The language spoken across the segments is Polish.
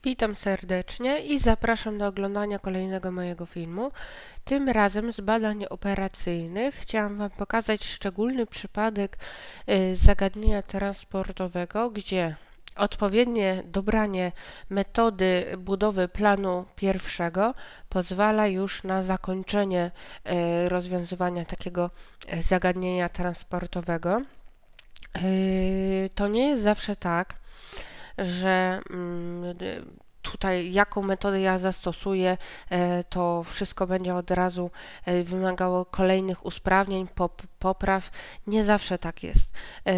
Witam serdecznie i zapraszam do oglądania kolejnego mojego filmu. Tym razem z badań operacyjnych chciałam Wam pokazać szczególny przypadek zagadnienia transportowego, gdzie odpowiednie dobranie metody budowy planu pierwszego pozwala już na zakończenie rozwiązywania takiego zagadnienia transportowego. To nie jest zawsze tak, że tutaj jaką metodę ja zastosuję, to wszystko będzie od razu wymagało kolejnych usprawnień, popraw. Nie zawsze tak jest.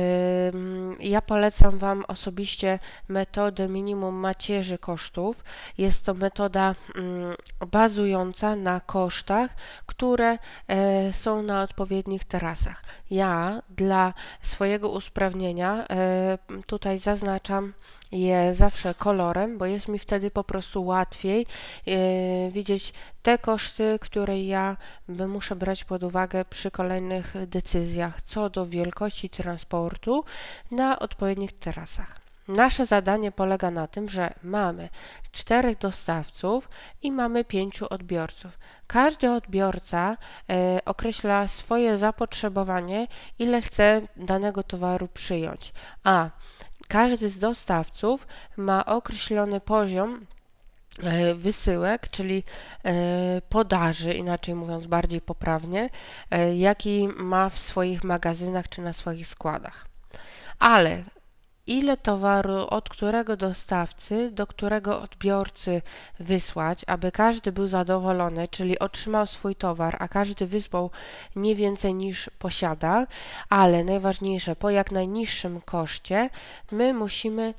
Ja polecam Wam osobiście metodę minimum macierzy kosztów. Jest to metoda bazująca na kosztach, które są na odpowiednich trasach. Ja dla swojego usprawnienia tutaj zaznaczam je zawsze kolorem, bo jest mi wtedy po prostu łatwiej widzieć te koszty, które ja muszę brać pod uwagę przy kolejnych decyzjach co do wielkości transportu na odpowiednich trasach. Nasze zadanie polega na tym, że mamy 4 dostawców i mamy 5 odbiorców. Każdy odbiorca określa swoje zapotrzebowanie, ile chce danego towaru przyjąć, a każdy z dostawców ma określony poziom wysyłek, czyli podaży, inaczej mówiąc bardziej poprawnie, jaki ma w swoich magazynach czy na swoich składach. Ale ile towaru od którego dostawcy do którego odbiorcy wysłać, aby każdy był zadowolony, czyli otrzymał swój towar, a każdy wysłał nie więcej niż posiada, ale najważniejsze, po jak najniższym koszcie, my musimy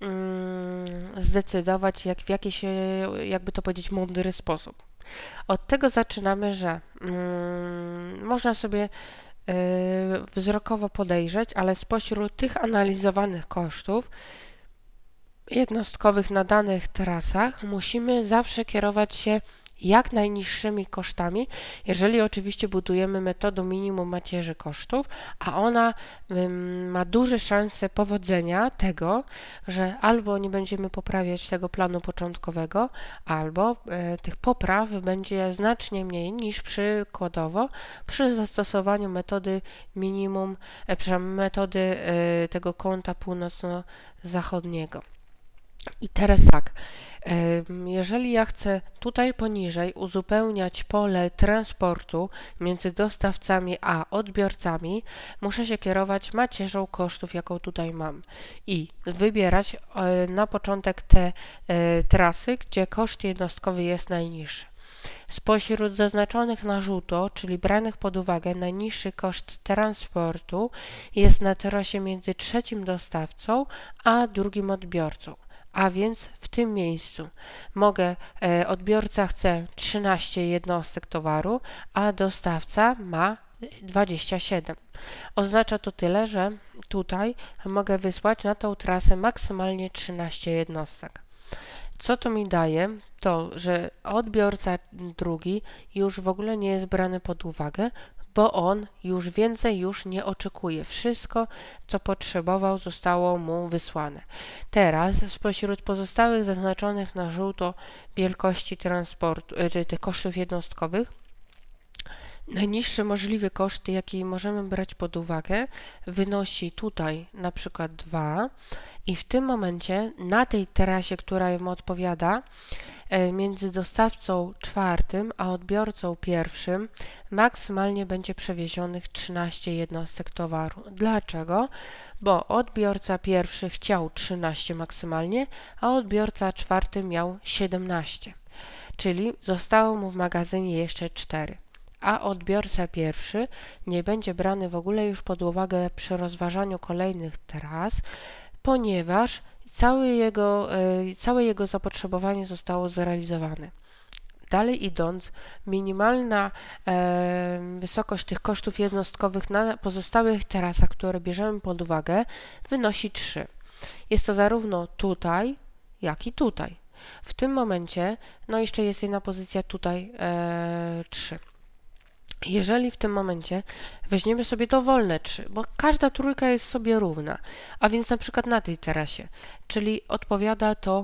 zdecydować w jakiś, jakby to powiedzieć, mądry sposób. Od tego zaczynamy, że można sobie wzrokowo podejrzeć, ale spośród tych analizowanych kosztów jednostkowych na danych trasach musimy zawsze kierować się jak najniższymi kosztami, jeżeli oczywiście budujemy metodą minimum macierzy kosztów, a ona ma duże szanse powodzenia tego, że albo nie będziemy poprawiać tego planu początkowego, albo tych popraw będzie znacznie mniej niż przykładowo przy zastosowaniu metody minimum, metody tego kąta północno-zachodniego. I teraz tak, jeżeli ja chcę tutaj poniżej uzupełniać pole transportu między dostawcami a odbiorcami, muszę się kierować macierzą kosztów, jaką tutaj mam i wybierać na początek te trasy, gdzie koszt jednostkowy jest najniższy. Spośród zaznaczonych na żółto, czyli branych pod uwagę, najniższy koszt transportu jest na trasie między trzecim dostawcą a drugim odbiorcą. A więc w tym miejscu odbiorca chce 13 jednostek towaru, a dostawca ma 27. Oznacza to tyle, że tutaj mogę wysłać na tą trasę maksymalnie 13 jednostek. Co to mi daje? To, że odbiorca drugi już w ogóle nie jest brany pod uwagę, bo on już więcej nie oczekuje. Wszystko, co potrzebował, zostało mu wysłane. Teraz spośród pozostałych zaznaczonych na żółto wielkości transportu, czy tych kosztów jednostkowych, najniższy możliwy koszt, jaki możemy brać pod uwagę, wynosi tutaj na przykład 2 i w tym momencie na tej trasie, która mu odpowiada, między dostawcą czwartym a odbiorcą pierwszym maksymalnie będzie przewiezionych 13 jednostek towaru. Dlaczego? Bo odbiorca pierwszy chciał 13 maksymalnie, a odbiorca czwarty miał 17, czyli zostało mu w magazynie jeszcze 4. A odbiorca pierwszy nie będzie brany w ogóle już pod uwagę przy rozważaniu kolejnych tras, ponieważ całe jego zapotrzebowanie zostało zrealizowane. Dalej idąc, minimalna wysokość tych kosztów jednostkowych na pozostałych trasach, które bierzemy pod uwagę, wynosi 3. Jest to zarówno tutaj, jak i tutaj. W tym momencie, no jeszcze jest jedna pozycja tutaj 3. Jeżeli w tym momencie weźmiemy sobie dowolne 3, bo każda trójka jest sobie równa, a więc na przykład na tej tarasie, czyli odpowiada to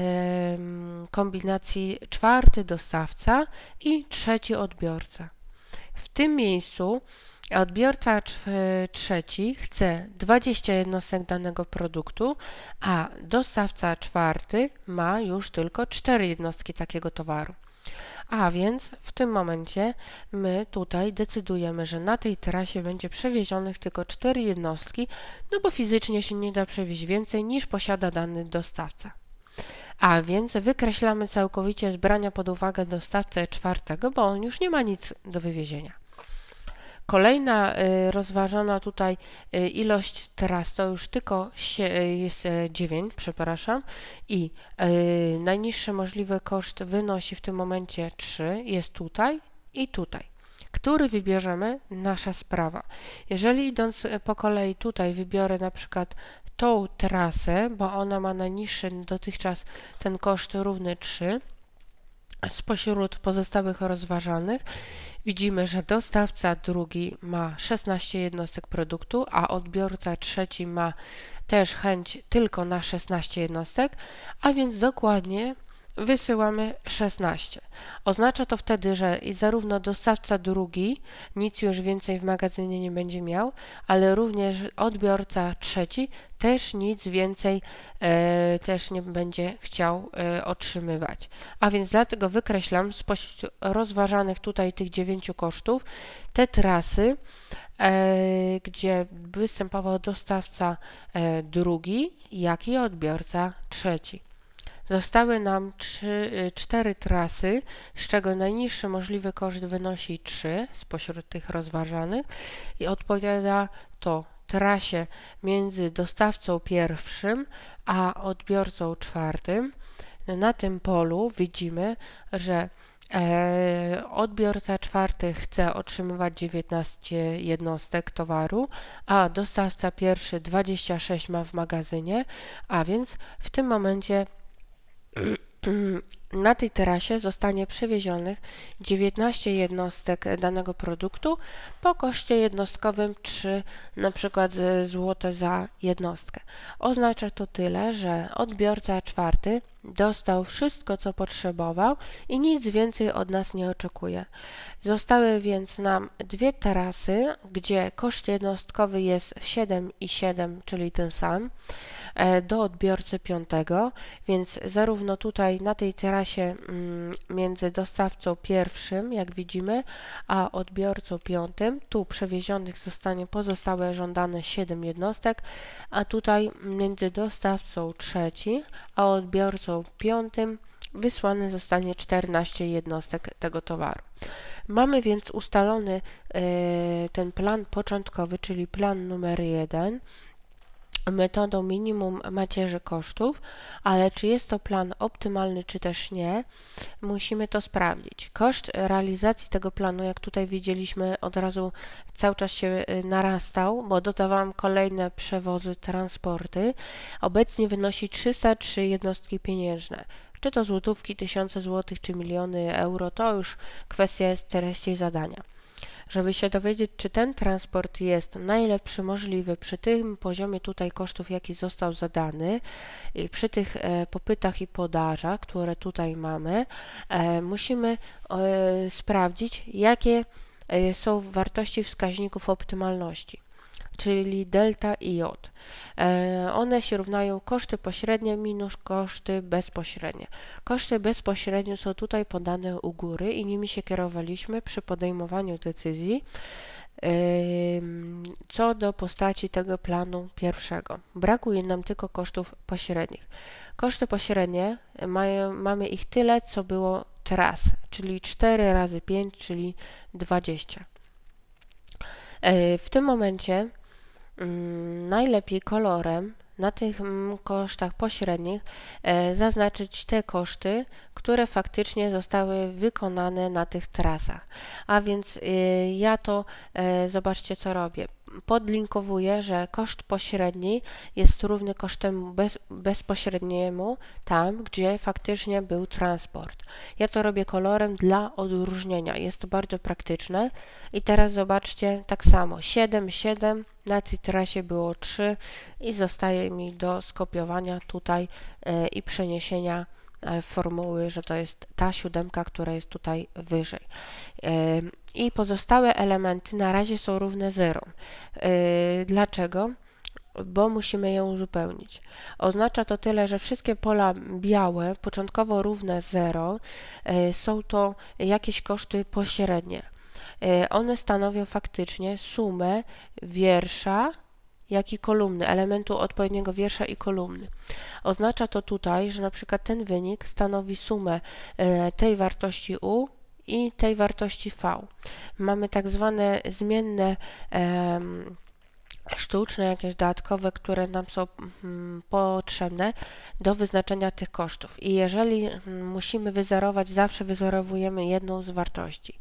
kombinacji czwarty dostawca i trzeci odbiorca. W tym miejscu odbiorca trzeci chce 20 jednostek danego produktu, a dostawca czwarty ma już tylko 4 jednostki takiego towaru. A więc w tym momencie my tutaj decydujemy, że na tej trasie będzie przewiezionych tylko 4 jednostki, no bo fizycznie się nie da przewieźć więcej niż posiada dany dostawca. A więc wykreślamy całkowicie z brania pod uwagę dostawcę czwartego, bo on już nie ma nic do wywiezienia. Kolejna rozważana tutaj ilość tras to już tylko jest 9, przepraszam, i najniższy możliwy koszt wynosi w tym momencie 3, jest tutaj i tutaj. Który wybierzemy? Nasza sprawa. Jeżeli idąc po kolei tutaj wybiorę na przykład tą trasę, bo ona ma najniższy dotychczas ten koszt równy 3, spośród pozostałych rozważanych widzimy, że dostawca drugi ma 16 jednostek produktu, a odbiorca trzeci ma też chęć tylko na 16 jednostek, a więc dokładnie wysyłamy 16. Oznacza to wtedy, że zarówno dostawca drugi nic już więcej w magazynie nie będzie miał, ale również odbiorca trzeci też nic więcej też nie będzie chciał otrzymywać. A więc dlatego wykreślam spośród rozważanych tutaj tych 9 kosztów te trasy, gdzie występował dostawca drugi, jak i odbiorca trzeci. Zostały nam 4 trasy, z czego najniższy możliwy koszt wynosi 3 spośród tych rozważanych i odpowiada to trasie między dostawcą pierwszym a odbiorcą czwartym. Na tym polu widzimy, że odbiorca czwarty chce otrzymywać 19 jednostek towaru, a dostawca pierwszy 26 ma w magazynie, a więc w tym momencie na tej terasie zostanie przewiezionych 19 jednostek danego produktu po koszcie jednostkowym 3 na przykład złote za jednostkę. Oznacza to tyle, że odbiorca czwarty dostał wszystko, co potrzebował i nic więcej od nas nie oczekuje. Zostały więc nam 2 tarasy, gdzie koszt jednostkowy jest 7 i 7, czyli ten sam, do odbiorcy piątego, więc zarówno tutaj na tej terasie między dostawcą pierwszym, jak widzimy, a odbiorcą piątym, tu przewiezionych zostanie pozostałe żądane 7 jednostek, a tutaj między dostawcą trzecim, a odbiorcą piątym wysłane zostanie 14 jednostek tego towaru. Mamy więc ustalony ten plan początkowy, czyli plan numer 1, metodą minimum macierzy kosztów, ale czy jest to plan optymalny, czy też nie, musimy to sprawdzić. Koszt realizacji tego planu, jak tutaj widzieliśmy, od razu cały czas się narastał, bo dodawałam kolejne przewozy, transporty. Obecnie wynosi 303 jednostki pieniężne. Czy to złotówki, tysiące złotych, czy miliony euro, to już kwestia jest treści zadania. Żeby się dowiedzieć, czy ten transport jest najlepszy możliwy przy tym poziomie tutaj kosztów, jaki został zadany, i przy tych popytach i podażach, które tutaj mamy, musimy sprawdzić, jakie są wartości wskaźników optymalności, czyli delta i J. One się równają koszty pośrednie minus koszty bezpośrednie. Koszty bezpośrednie są tutaj podane u góry i nimi się kierowaliśmy przy podejmowaniu decyzji co do postaci tego planu pierwszego. Brakuje nam tylko kosztów pośrednich. Koszty pośrednie mamy ich tyle, co było tras, czyli 4 razy 5, czyli 20. W tym momencie najlepiej kolorem na tych kosztach pośrednich zaznaczyć te koszty, które faktycznie zostały wykonane na tych trasach. A więc ja to, zobaczcie co robię. podlinkowuję, że koszt pośredni jest równy kosztemu bezpośredniemu tam, gdzie faktycznie był transport. Ja to robię kolorem dla odróżnienia. Jest to bardzo praktyczne. I teraz zobaczcie, tak samo 7, 7, na tej trasie było 3 i zostaje mi do skopiowania tutaj i przeniesienia formuły, że to jest ta 7, która jest tutaj wyżej. I pozostałe elementy na razie są równe 0. Dlaczego? Bo musimy je uzupełnić. Oznacza to tyle, że wszystkie pola białe, początkowo równe 0, są to jakieś koszty pośrednie. One stanowią faktycznie sumę wiersza, jak i kolumny, elementu odpowiedniego wiersza i kolumny. Oznacza to tutaj, że na przykład ten wynik stanowi sumę tej wartości U i tej wartości V. Mamy tak zwane zmienne sztuczne, jakieś dodatkowe, które nam są potrzebne do wyznaczenia tych kosztów. I jeżeli musimy wyzerować, zawsze wyzerowujemy jedną z wartości.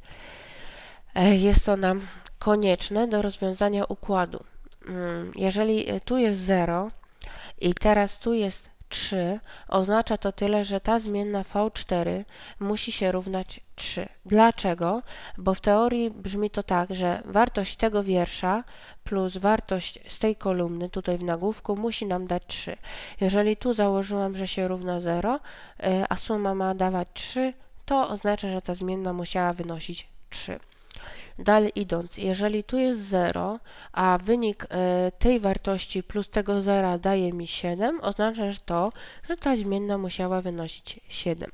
Jest to nam konieczne do rozwiązania układu. Jeżeli tu jest 0 i teraz tu jest 3, oznacza to tyle, że ta zmienna V4 musi się równać 3. Dlaczego? Bo w teorii brzmi to tak, że wartość tego wiersza plus wartość z tej kolumny tutaj w nagłówku musi nam dać 3. Jeżeli tu założyłam, że się równa 0, a suma ma dawać 3, to oznacza, że ta zmienna musiała wynosić 3. Dalej idąc, jeżeli tu jest 0, a wynik tej wartości plus tego 0 daje mi 7, oznacza to, że ta zmienna musiała wynosić 7.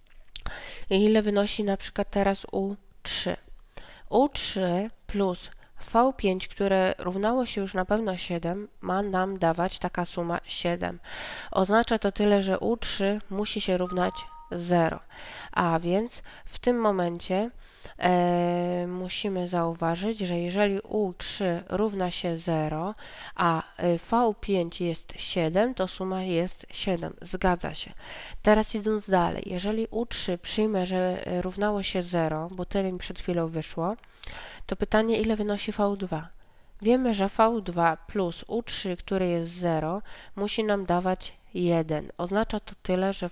I ile wynosi na przykład teraz U3? U3 plus V5, które równało się już na pewno 7, ma nam dawać taka suma 7. Oznacza to tyle, że U3 musi się równać 0. A więc w tym momencie musimy zauważyć, że jeżeli U3 równa się 0, a V5 jest 7, to suma jest 7. Zgadza się. Teraz idąc dalej, jeżeli U3 przyjmę, że równało się 0, bo tyle mi przed chwilą wyszło, to pytanie, ile wynosi V2? Wiemy, że V2 plus U3, który jest 0, musi nam dawać 1. Oznacza to tyle, że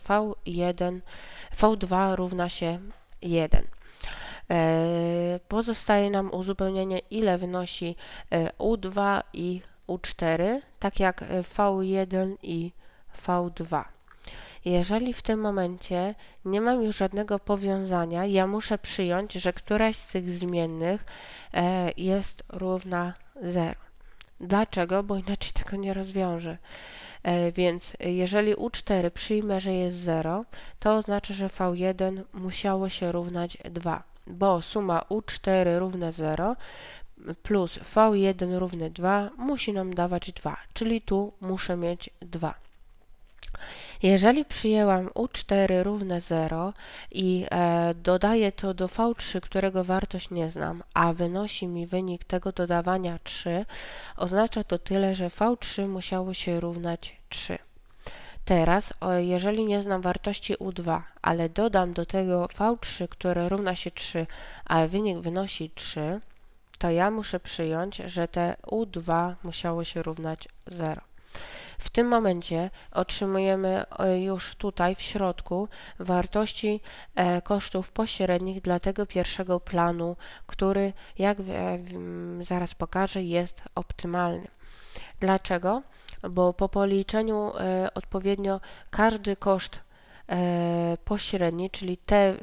V2 równa się 1. Pozostaje nam uzupełnienie, ile wynosi U2 i U4, tak jak V1 i V2. Jeżeli w tym momencie nie mam już żadnego powiązania, ja muszę przyjąć, że któraś z tych zmiennych jest równa 0. Dlaczego? Bo inaczej tego nie rozwiążę. Więc jeżeli U4 przyjmę, że jest 0, to oznacza, że V1 musiało się równać 2, bo suma U4 równa 0 plus V1 równy 2 musi nam dawać 2, czyli tu muszę mieć 2. Jeżeli przyjęłam U4 równe 0 i dodaję to do V3, którego wartość nie znam, a wynosi mi wynik tego dodawania 3, oznacza to tyle, że V3 musiało się równać 3. Teraz, jeżeli nie znam wartości U2, ale dodam do tego V3, które równa się 3, a wynik wynosi 3, to ja muszę przyjąć, że te U2 musiało się równać 0. W tym momencie otrzymujemy już tutaj w środku wartości kosztów pośrednich dla tego pierwszego planu, który, jak zaraz pokażę, jest optymalny. Dlaczego? Bo po policzeniu odpowiednio każdy koszt pośredni, czyli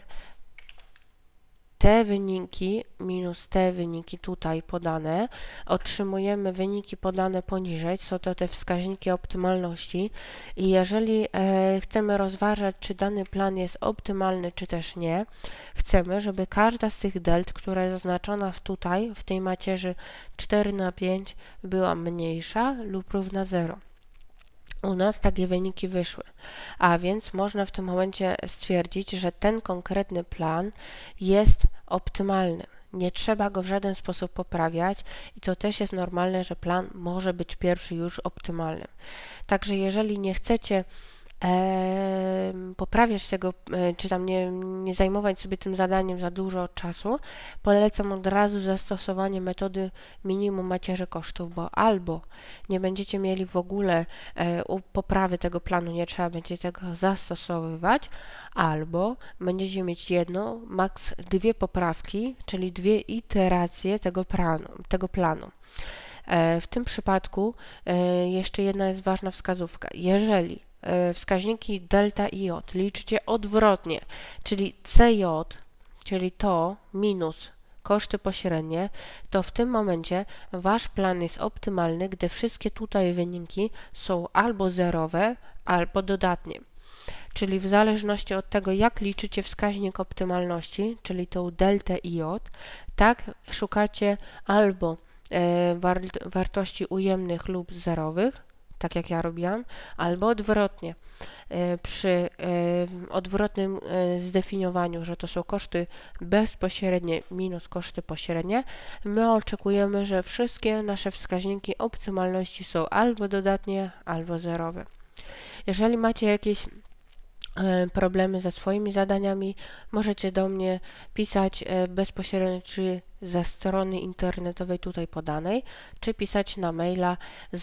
te wyniki minus te wyniki tutaj podane, otrzymujemy wyniki podane poniżej, są to te wskaźniki optymalności i jeżeli chcemy rozważać, czy dany plan jest optymalny, czy też nie, chcemy, żeby każda z tych delt, która jest zaznaczona tutaj, w tej macierzy 4/5, była mniejsza lub równa 0. U nas takie wyniki wyszły, a więc można w tym momencie stwierdzić, że ten konkretny plan jest optymalny. Nie trzeba go w żaden sposób poprawiać i to też jest normalne, że plan może być pierwszy już optymalnym. Także jeżeli nie chcecie poprawiać tego, czy tam nie zajmować sobie tym zadaniem za dużo czasu, polecam od razu zastosowanie metody minimum macierzy kosztów, bo albo nie będziecie mieli w ogóle poprawy tego planu, nie trzeba będzie tego zastosowywać, albo będziecie mieć jedną, maks dwie poprawki, czyli dwie iteracje tego planu. W tym przypadku jeszcze jedna jest ważna wskazówka. Jeżeli wskaźniki delta i J liczycie odwrotnie, czyli CJ, czyli to minus koszty pośrednie, to w tym momencie wasz plan jest optymalny, gdy wszystkie tutaj wyniki są albo zerowe, albo dodatnie. Czyli w zależności od tego, jak liczycie wskaźnik optymalności, czyli tą deltę i J, tak szukacie albo wartości ujemnych lub zerowych, tak jak ja robiłam, albo odwrotnie. Przy odwrotnym zdefiniowaniu, że to są koszty bezpośrednie minus koszty pośrednie, my oczekujemy, że wszystkie nasze wskaźniki optymalności są albo dodatnie, albo zerowe. Jeżeli macie jakieś problemy ze swoimi zadaniami, możecie do mnie pisać bezpośrednio czy ze strony internetowej tutaj podanej, czy pisać na maila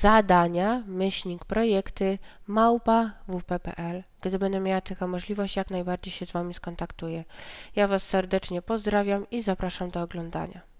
zadania@projekty@wp.pl. Gdy będę miała taką możliwość, jak najbardziej się z Wami skontaktuję. Ja Was serdecznie pozdrawiam i zapraszam do oglądania.